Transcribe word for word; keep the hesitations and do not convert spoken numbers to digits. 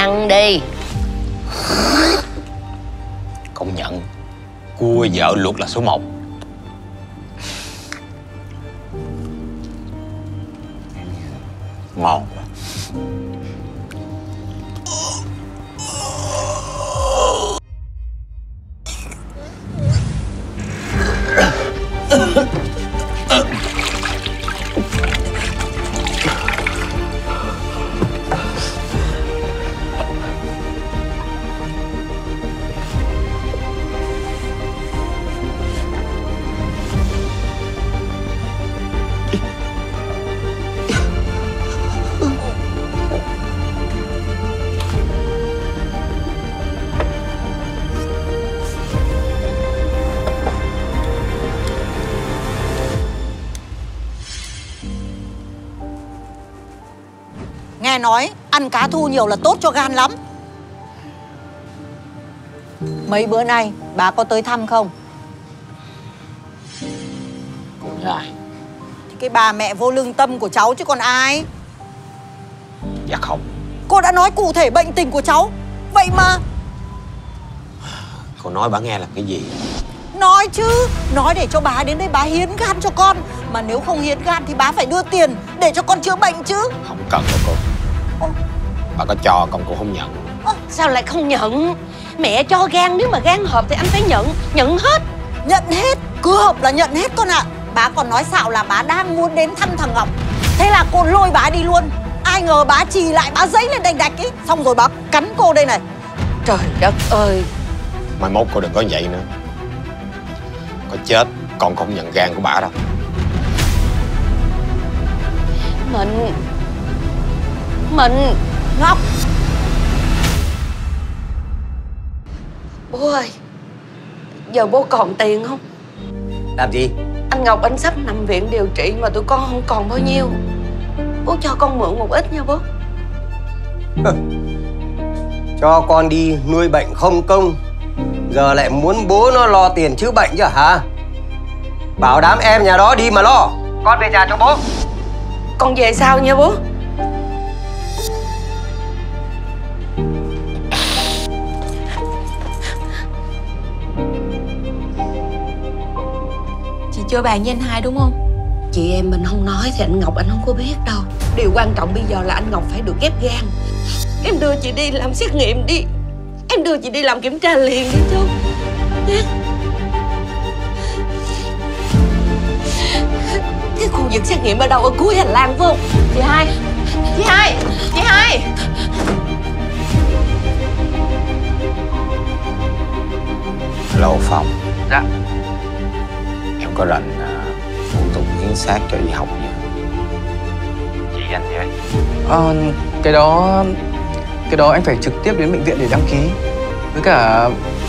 Ăn đi. Công nhận cua vợ luộc là số một. Ngon. Nghe nói ăn cá thu nhiều là tốt cho gan lắm. Mấy bữa nay bà có tới thăm không? Cùng ai? Thì cái bà mẹ vô lương tâm của cháu chứ còn ai. Dạ không. Cô đã nói cụ thể bệnh tình của cháu. Vậy mà Cô nói bà nghe làm cái gì? nói chứ. Nói để cho bà đến đây bà hiến gan cho con. Mà nếu không hiến gan thì bà phải đưa tiền để cho con chữa bệnh chứ. Không cần đâu cô. Ô. Bà có cho con cô không nhận. Ô, sao lại không nhận? Mẹ cho gan, nếu mà gan hợp thì anh phải nhận. Nhận hết. Nhận hết. Cứ hợp là nhận hết con ạ. À. Bà còn nói xạo là bà đang muốn đến thăm thằng Ngọc. Thế là cô lôi bà đi luôn. Ai ngờ bà trì lại, bà giấy lên đành đạch ý. Xong rồi bà cắn cô đây này. Trời đất ơi. Mai mốt cô đừng có vậy nữa. Có chết con không nhận gan của bà đâu. Mình Mình Ngọc. Bố ơi, giờ bố còn tiền không? Làm gì? Anh Ngọc anh sắp nằm viện điều trị mà tụi con không còn bao nhiêu. Bố cho con mượn một ít nha bố. Cho con đi nuôi bệnh không công, giờ lại muốn bố nó lo tiền chữa bệnh chứ hả? Bảo đám em nhà đó đi mà lo. Con về nhà cho bố. Con về sau nha bố. Chị chưa bàn với anh hai đúng không? Chị em mình không nói thì anh Ngọc anh không có biết đâu. Điều quan trọng bây giờ là anh Ngọc phải được ghép gan. Em đưa chị đi làm xét nghiệm đi. Em đưa chị đi làm kiểm tra liền đi chú. Cái khu vực xét nghiệm ở đâu? Ở cuối hành lang phải không? Chị hai. Chị hai. Chị hai. Lô Phong. Dạ. Em có rành thủ tục hiến xác cho y học gì? Chị anh vậy? Ờ, cái đó... Cái đó anh phải trực tiếp đến bệnh viện để đăng ký. Với cả